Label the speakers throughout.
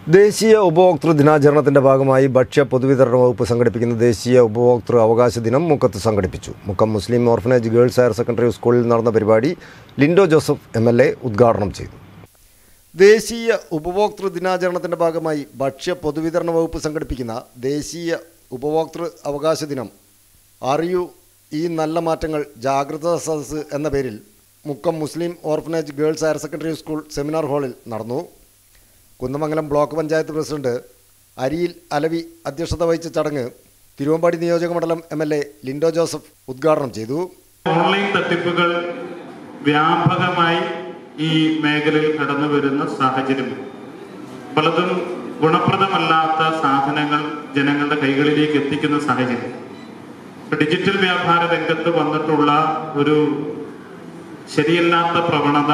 Speaker 1: ദേശീയ ഉപഭോക്തൃ ദിനാചരണത്തിന്റെ ഭാഗമായി ഭക്ഷ്യ പൊതുവിതരണ വകുപ്പ് സംഘടിപ്പിക്കുന്ന ദേശീയ ഉപഭോക്തൃ അവകാശ ദിനം മുക്കത്ത് സംഘടിപ്പിച്ചു. Mukkam Muslim orphanage girls higher secondary സ്കൂളിൽ നടന്ന പരിപാടി ലിൻഡോ ജോസഫ് MLA ഉദ്ഘാടനം ചെയ്തു. ദേശീയ ഉപഭോക്തൃ ദിനാചരണത്തിന്റെ ഭാഗമായി ഭക്ഷ്യ പൊതുവിതരണ വകുപ്പ് സംഘടിപ്പിക്കുന്ന ദേശീയ ഉപഭോക്തൃ അവകാശ ദിനം അറിയൂ ഈ നല്ല മാറ്റങ്ങൾ ജാഗ്രതാ സദസ്സ് എന്ന പേരിൽ Mukkam Muslim orphanage girls higher secondary school seminar ഹാളിൽ നടന്നു. കുന്നമംഗലം ബ്ലോക്ക് പഞ്ചായത്ത് പ്രസിഡന്റ് അരിയിൽ അലവി അധ്യക്ഷത വഹിച്ച ചടങ്ങ് തിരുവമ്പാടി നിയോജക മണ്ഡലം MLA ലിൻഡോ ജോസഫ് ഉദ്ഘാടനം ചെയ്തു.
Speaker 2: ഓൺലൈൻ തട്ടിപ്പുകൾ വ്യാപകമായി ഈ മേഖലയിൽ കടന്നു വരുന്ന സാഹചര്യം, പലതും ഗുണപ്രദമല്ലാത്ത സാധനങ്ങൾ ജനങ്ങളുടെ കൈകളിലേക്ക് എത്തിക്കുന്ന സാഹചര്യം, ഡിജിറ്റൽ വ്യാപാര രംഗത്ത് വന്നിട്ടുള്ള ഒരു ശരിയല്ലാത്ത പ്രവണത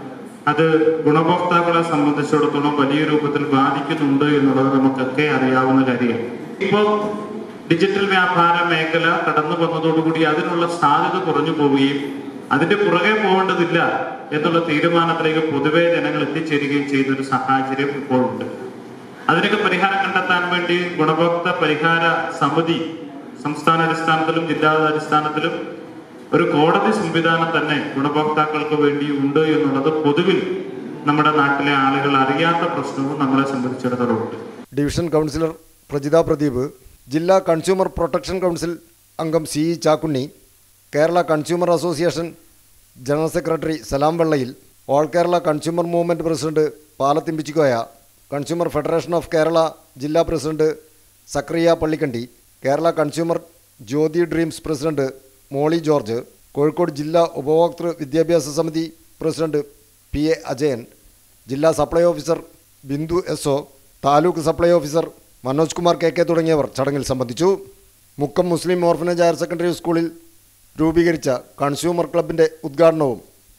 Speaker 2: അത് ഗുണഭോക്താക്കളെ സംബന്ധിച്ചിടത്തോളം വലിയ രൂപത്തിൽ ബാധിക്കുന്നുണ്ട് എന്നുള്ളത് നമുക്കൊക്കെ അറിയാവുന്ന കാര്യമാണ്. ഇപ്പോൾ ഡിജിറ്റൽ വ്യാപാര മേഖല കടന്നു വന്നതോടുകൂടി അതിനുള്ള സാധ്യത കുറഞ്ഞു പോവുകയും അതിന്റെ പുറകെ പോകേണ്ടതില്ല എന്നുള്ള തീരുമാനത്തിലേക്ക് പൊതുവെ ജനങ്ങൾ എത്തിച്ചേരുകയും ചെയ്തൊരു സാഹചര്യം ഇപ്പോഴുണ്ട്. അതിനൊക്കെ പരിഹാരം കണ്ടെത്താൻ വേണ്ടി ഗുണഭോക്തൃ പരിഹാര സമിതി സംസ്ഥാനാടിസ്ഥാനത്തിലും ജില്ലാടിസ്ഥാനത്തിലും ഒരു കോടതി സംവിധാനം തന്നെ ഗുണഭോക്താക്കൾക്ക് വേണ്ടി ഉണ്ട് എന്നുള്ളത് പൊതുവിൽ നമ്മുടെ നാട്ടിലെ ആളുകൾ അറിയാത്ത പ്രശ്നവും നമ്മളെ സംബന്ധിച്ചിടത്തോളം ഉണ്ട്.
Speaker 1: ഡിവിഷൻ കൗൺസിലർ പ്രജിത പ്രദീപ്, ജില്ലാ കൺസ്യൂമർ പ്രൊട്ടക്ഷൻ കൗൺസിൽ അംഗം CE Chakkunni, Kerala consumer association general secretary Salam Vellayil, all Kerala consumer movement president Palathimbichikoya, consumer federation of Kerala ജില്ലാ president Zakariya Pallikandi, Kerala consumer Jyothi dreams president Molly George, Kozhikode ജില്ലാ ഉപഭോക്തൃ വിദ്യാഭ്യാസ സമിതി പ്രസിഡന്റ് PA അജയൻ, ജില്ലാ supply officer Bindu SO, taluk supply officer Manoj Kumar KK തുടങ്ങിയവർ ചടങ്ങിൽ സംബന്ധിച്ചു. Mukkam Muslim orphanage higher secondary സ്കൂളിൽ രൂപീകരിച്ച കൺസ്യൂമർ ക്ലബിൻ്റെ ഉദ്ഘാടനവും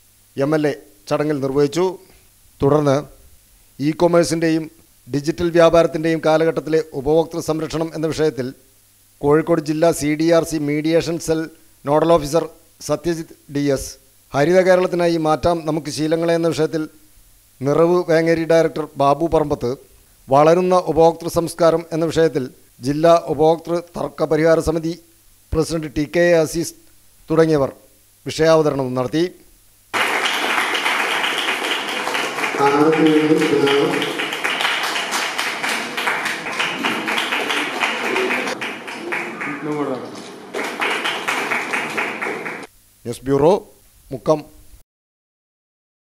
Speaker 1: MLA ചടങ്ങിൽ നിർവഹിച്ചു. തുടർന്ന് ഇ-കൊമേഴ്സിൻ്റെയും ഡിജിറ്റൽ വ്യാപാരത്തിൻ്റെയും കാലഘട്ടത്തിലെ ഉപഭോക്തൃ സംരക്ഷണം എന്ന വിഷയത്തിൽ കോഴിക്കോട് ജില്ലാ CDRC mediation cell nodal officer Satyajith DS, ഹരിത കേരളത്തിനായി മാറ്റാം നമുക്ക് ശീലങ്ങളെ എന്ന വിഷയത്തിൽ നിറവ് വേങ്ങേരി ഡയറക്ടർ ബാബു പറമ്പത്ത്, വളരുന്ന ഉപഭോക്തൃ സംസ്കാരം എന്ന വിഷയത്തിൽ ജില്ലാ ഉപഭോക്തൃ തർക്ക പരിഹാര സമിതി പ്രസിഡന്റ് TK അസീസ് തുടങ്ങിയവർ വിഷയാവതരണം നടത്തി. News bureau, Mukkam.